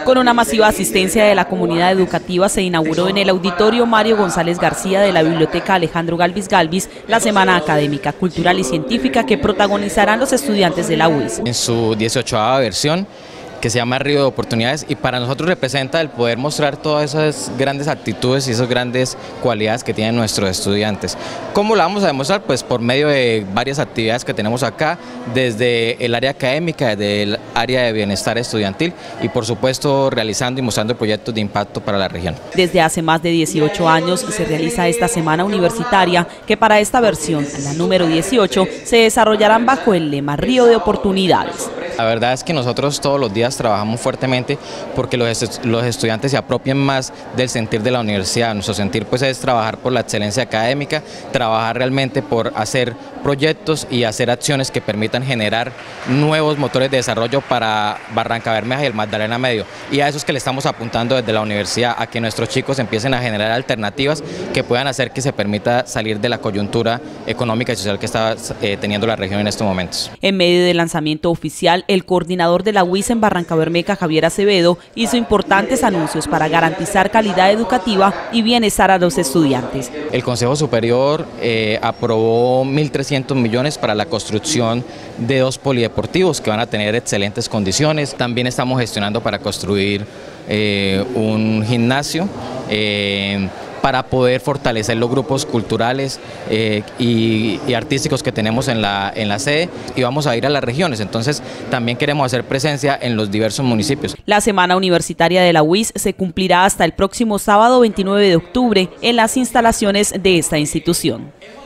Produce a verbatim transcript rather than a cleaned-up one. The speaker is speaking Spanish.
Con una masiva asistencia de la comunidad educativa se inauguró en el Auditorio Mario González García de la Biblioteca Alejandro Galvis Galvis la Semana Académica, Cultural y Científica que protagonizarán los estudiantes de la U I S. En su dieciochava versión, que se llama Río de Oportunidades, y para nosotros representa el poder mostrar todas esas grandes actitudes y esas grandes cualidades que tienen nuestros estudiantes. ¿Cómo la vamos a demostrar? Pues por medio de varias actividades que tenemos acá, desde el área académica, desde el área de bienestar estudiantil y por supuesto realizando y mostrando proyectos de impacto para la región. Desde hace más de dieciocho años se realiza esta semana universitaria que para esta versión, la número dieciocho, se desarrollarán bajo el lema Río de Oportunidades. La verdad es que nosotros todos los días trabajamos fuertemente porque los, est los estudiantes se apropien más del sentir de la universidad. Nuestro sentir pues es trabajar por la excelencia académica, trabajar realmente por hacer proyectos y hacer acciones que permitan generar nuevos motores de desarrollo para Barrancabermeja y el Magdalena Medio. Y a eso es que le estamos apuntando desde la universidad, a que nuestros chicos empiecen a generar alternativas que puedan hacer que se permita salir de la coyuntura económica y social que está eh, teniendo la región en estos momentos. En medio del lanzamiento oficial, el coordinador de la U I S en Barrancabermeja, Javier Acevedo, hizo importantes anuncios para garantizar calidad educativa y bienestar a los estudiantes. El Consejo Superior eh, aprobó mil trescientos millones para la construcción de dos polideportivos que van a tener excelentes condiciones. También estamos gestionando para construir eh, un gimnasio eh, para poder fortalecer los grupos culturales eh, y, y artísticos que tenemos en la, en la sede, y vamos a ir a las regiones, entonces también queremos hacer presencia en los diversos municipios. La Semana Universitaria de la U I S se cumplirá hasta el próximo sábado veintinueve de octubre en las instalaciones de esta institución.